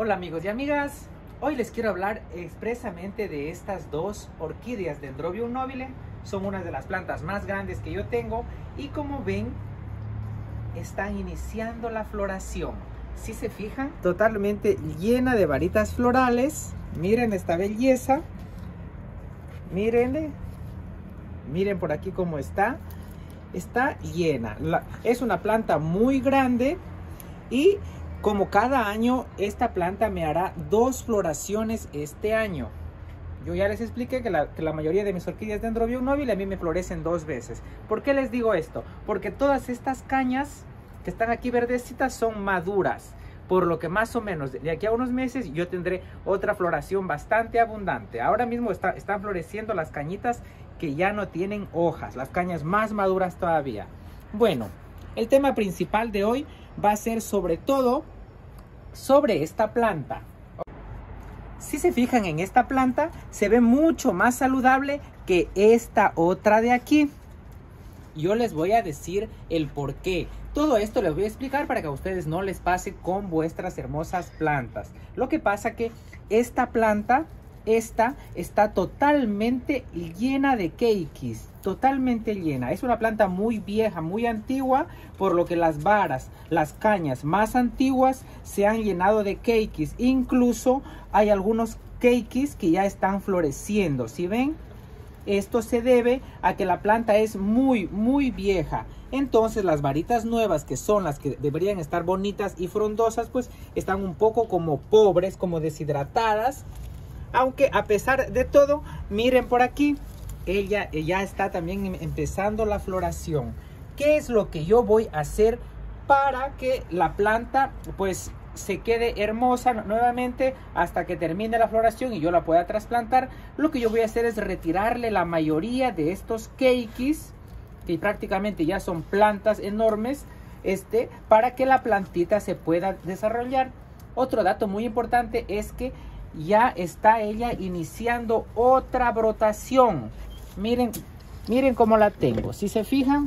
Hola amigos y amigas, hoy les quiero hablar expresamente de estas dos orquídeas Dendrobium nobile. Son una de las plantas más grandes que yo tengo y como ven están iniciando la floración. Si se fijan, totalmente llena de varitas florales. Miren esta belleza, mírenle, miren por aquí cómo está llena. Es una planta muy grande y como cada año, esta planta me hará 2 floraciones este año. Yo ya les expliqué que la mayoría de mis orquídeas Dendrobium nobile a mí me florecen 2 veces. ¿Por qué les digo esto? Porque todas estas cañas que están aquí verdecitas son maduras. Por lo que más o menos de aquí a unos meses yo tendré otra floración bastante abundante. Ahora mismo están floreciendo las cañitas que ya no tienen hojas. Las cañas más maduras todavía. Bueno, el tema principal de hoy va a ser sobre todo sobre esta planta. Si se fijan en esta planta, se ve mucho más saludable que esta otra de aquí. Yo les voy a decir el por qué. Todo esto les voy a explicar para que a ustedes no les pase con vuestras hermosas plantas. Lo que pasa que esta planta, esta está totalmente llena de keikis, totalmente llena. Es una planta muy vieja, muy antigua, por lo que las varas, las cañas más antiguas se han llenado de keikis. Incluso hay algunos keikis que ya están floreciendo. ¿Sí ven? Esto se debe a que la planta es muy vieja. Entonces las varitas nuevas, que son las que deberían estar bonitas y frondosas, pues están un poco como pobres, como deshidratadas. Aunque a pesar de todo, miren por aquí, ella ya está también empezando la floración. ¿Qué es lo que yo voy a hacer para que la planta pues se quede hermosa nuevamente hasta que termine la floración y yo la pueda trasplantar? Lo que yo voy a hacer es retirarle la mayoría de estos keikis, que prácticamente ya son plantas enormes, para que la plantita se pueda desarrollar. Otro dato muy importante es que ya está ella iniciando otra brotación. Miren cómo la tengo. Si se fijan,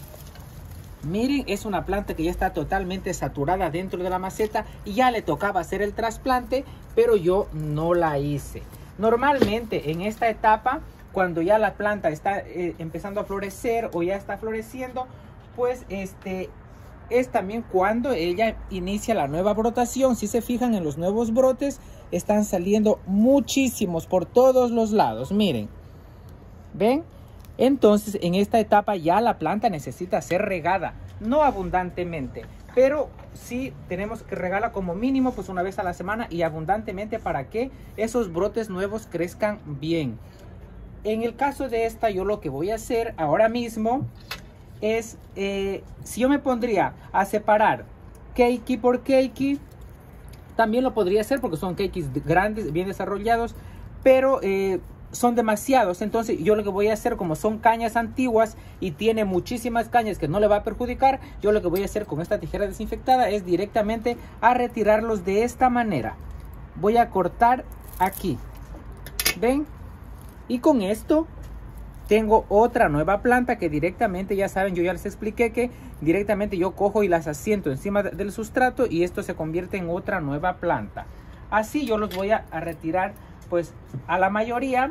miren, es una planta que ya está totalmente saturada dentro de la maceta y ya le tocaba hacer el trasplante, pero yo no la hice. Normalmente en esta etapa, cuando ya la planta está empezando a florecer o ya está floreciendo, pues es también cuando ella inicia la nueva brotación. Si se fijan en los nuevos brotes, están saliendo muchísimos por todos los lados. Miren, ¿ven? Entonces en esta etapa ya la planta necesita ser regada, no abundantemente, pero sí tenemos que regarla como mínimo pues una vez a la semana y abundantemente para que esos brotes nuevos crezcan bien. En el caso de esta, yo lo que voy a hacer ahora mismo es, si yo me pondría a separar keiki por keiki, también lo podría hacer porque son keikis grandes, bien desarrollados, pero son demasiados. Entonces yo lo que voy a hacer, como son cañas antiguas y tiene muchísimas cañas que no le va a perjudicar, yo lo que voy a hacer con esta tijera desinfectada es directamente a retirarlos de esta manera. Voy a cortar aquí, ¿ven? Y con esto tengo otra nueva planta que directamente, ya saben, yo ya les expliqué que directamente yo cojo y las asiento encima del sustrato y esto se convierte en otra nueva planta. Así yo los voy a retirar pues a la mayoría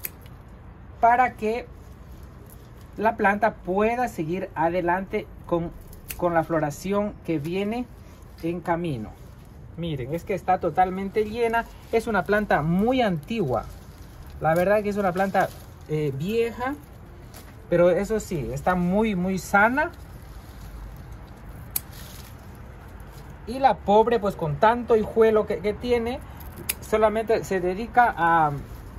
para que la planta pueda seguir adelante con la floración que viene en camino. Miren, es que está totalmente llena. Es una planta muy antigua. La verdad que es una planta vieja, pero eso sí, está muy sana. Y la pobre, pues con tanto hijuelo que tiene, solamente se dedica a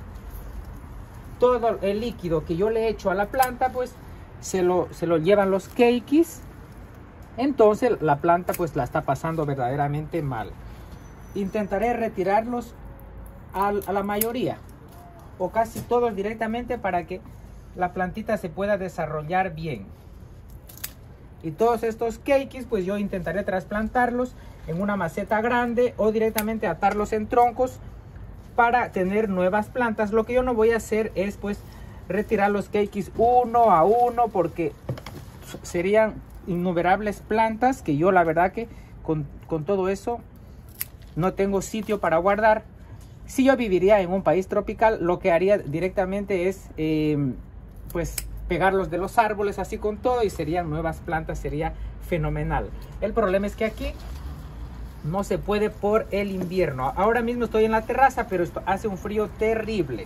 todo el líquido que yo le echo a la planta, pues se lo llevan los keikis. Entonces la planta pues la está pasando verdaderamente mal. Intentaré retirarlos a la mayoría o casi todos directamente para que la plantita se pueda desarrollar bien. Y todos estos keikis pues yo intentaré trasplantarlos en una maceta grande o directamente atarlos en troncos para tener nuevas plantas. Lo que yo no voy a hacer es pues retirar los keikis uno a uno porque serían innumerables plantas que yo la verdad que con todo eso no tengo sitio para guardar. Si yo viviría en un país tropical, lo que haría directamente es pues pegarlos de los árboles así con todo y serían nuevas plantas, sería fenomenal. El problema es que aquí no se puede por el invierno. Ahora mismo estoy en la terraza, pero esto hace un frío terrible.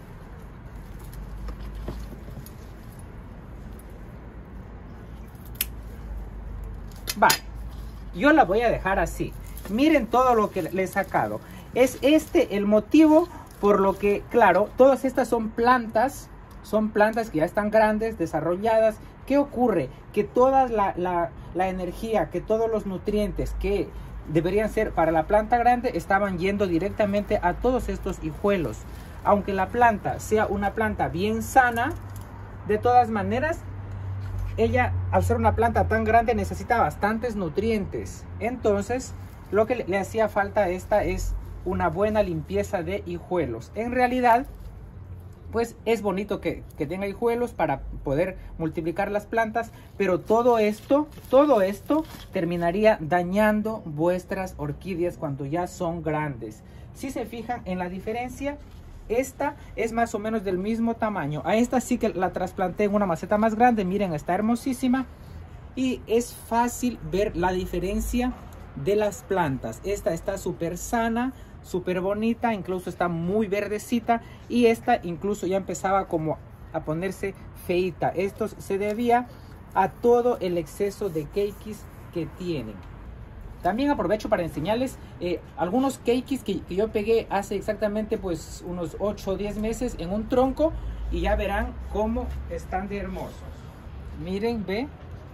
Vale, yo la voy a dejar así. Miren todo lo que le he sacado. Es este el motivo por lo que, claro, todas estas son plantas que ya están grandes, desarrolladas. ¿Qué ocurre? Que toda la energía, que todos los nutrientes que deberían ser para la planta grande estaban yendo directamente a todos estos hijuelos. Aunque la planta sea una planta bien sana, de todas maneras, ella, al ser una planta tan grande, necesita bastantes nutrientes. Entonces, lo que le hacía falta a esta es una buena limpieza de hijuelos. En realidad, pues es bonito que tenga hijuelos para poder multiplicar las plantas, pero todo esto terminaría dañando vuestras orquídeas cuando ya son grandes. Si se fijan en la diferencia, esta es más o menos del mismo tamaño. A esta sí que la trasplanté en una maceta más grande. Miren, está hermosísima y es fácil ver la diferencia de las plantas. Esta está súper sana, súper bonita, incluso está muy verdecita, y esta incluso ya empezaba como a ponerse feita. Esto se debía a todo el exceso de keikis que tienen. También aprovecho para enseñarles algunos keikis que yo pegué hace exactamente pues unos 8 o 10 meses en un tronco, y ya verán cómo están de hermosos. Miren, ve,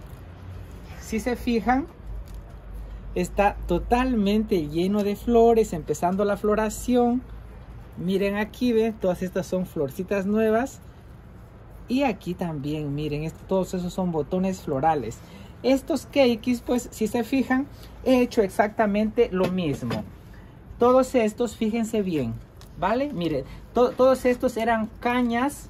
si se fijan, está totalmente lleno de flores, empezando la floración. Miren aquí, ve, todas estas son florcitas nuevas. Y aquí también, miren, todos esos son botones florales. Estos keikis, pues, si se fijan, he hecho exactamente lo mismo. Todos estos, fíjense bien, ¿vale? Miren, todos estos eran cañas,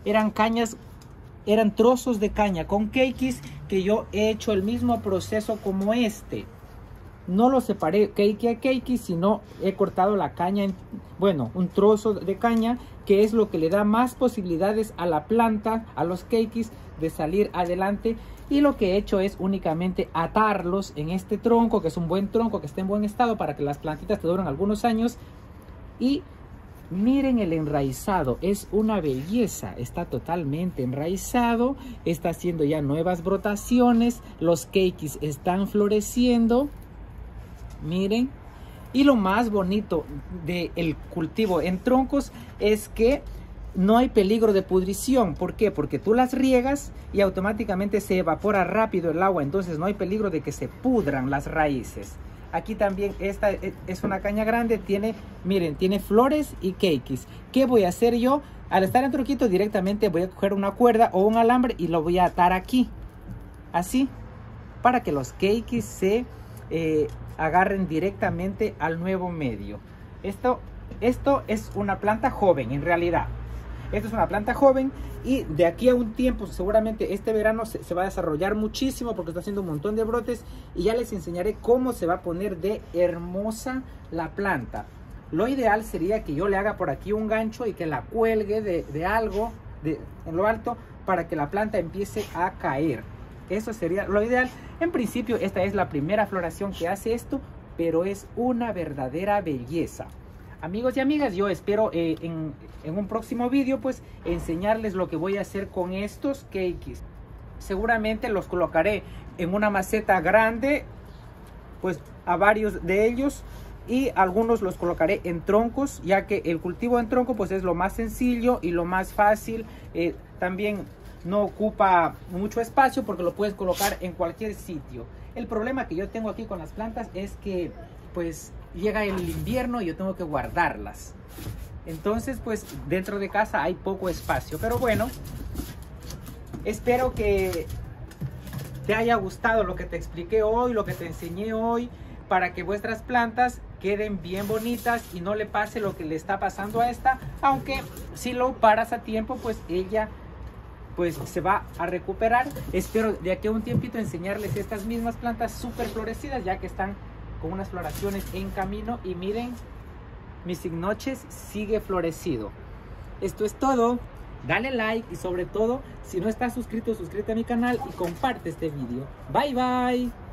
eran trozos de caña con keikis que yo he hecho el mismo proceso como este. No lo separé keiki a keiki, sino he cortado la caña en, bueno, un trozo de caña, que es lo que le da más posibilidades a la planta, a los keikis, de salir adelante. Y lo que he hecho es únicamente atarlos en este tronco, que es un buen tronco, que esté en buen estado para que las plantitas te duren algunos años. Y miren el enraizado, es una belleza, está totalmente enraizado, está haciendo ya nuevas brotaciones, los keikis están floreciendo. Miren, y lo más bonito del cultivo en troncos es que no hay peligro de pudrición. ¿Por qué? Porque tú las riegas y automáticamente se evapora rápido el agua, entonces no hay peligro de que se pudran las raíces. Aquí también esta es una caña grande, miren, tiene flores y keikis. ¿Qué voy a hacer yo? Al estar en tronquito, directamente voy a coger una cuerda o un alambre y lo voy a atar aquí, así, para que los keikis se agarren directamente al nuevo medio. Esto es una planta joven, en realidad. Esto es una planta joven, y de aquí a un tiempo, seguramente este verano se va a desarrollar muchísimo porque está haciendo un montón de brotes, y ya les enseñaré cómo se va a poner de hermosa la planta. Lo ideal sería que yo le haga por aquí un gancho y que la cuelgue de algo en lo alto para que la planta empiece a caer. Eso sería lo ideal. En principio, esta es la primera floración que hace esto, pero es una verdadera belleza. Amigos y amigas, yo espero en un próximo vídeo pues enseñarles lo que voy a hacer con estos keikis. Seguramente los colocaré en una maceta grande, pues a varios de ellos, y algunos los colocaré en troncos, ya que el cultivo en tronco pues es lo más sencillo y lo más fácil. También no ocupa mucho espacio porque lo puedes colocar en cualquier sitio. El problema que yo tengo aquí con las plantas es que pues llega el invierno y yo tengo que guardarlas. Entonces pues dentro de casa hay poco espacio. Pero bueno, espero que te haya gustado lo que te expliqué hoy, lo que te enseñé hoy, para que vuestras plantas queden bien bonitas y no le pase lo que le está pasando a esta. Aunque si lo paras a tiempo, pues ella pues se va a recuperar. Espero de aquí a un tiempito enseñarles estas mismas plantas súper florecidas, ya que están con unas floraciones en camino. Y miren, mis cignoches sigue florecido. Esto es todo. Dale like y sobre todo, si no estás suscrito, suscríbete a mi canal y comparte este video. Bye bye.